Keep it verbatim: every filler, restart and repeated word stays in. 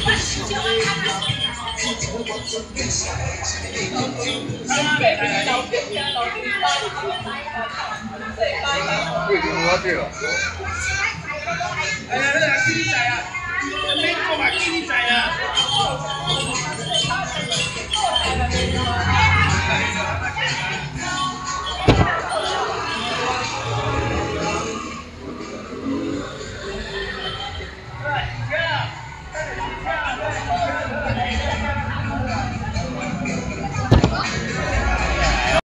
为什么要这个？ 哎呀，那个经济仔啊，没做嘛经济仔啊。